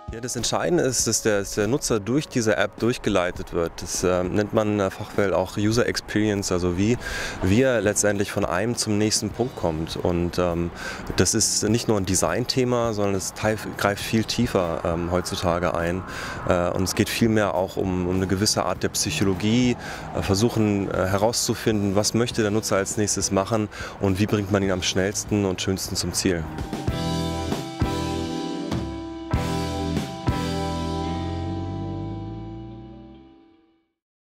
Ja, das Entscheidende ist, dass der Nutzer durch diese App durchgeleitet wird. Das nennt man in der Fachwelt auch User Experience, also wie er letztendlich von einem zum nächsten Punkt kommt. Und das ist nicht nur ein Designthema, sondern es greift viel tiefer heutzutage ein. Und es geht vielmehr auch um eine gewisse Art der Psychologie, versuchen herauszufinden, was möchte der Nutzer als nächstes machen und wie bringt man ihn am schnellsten und schönsten zum Ziel.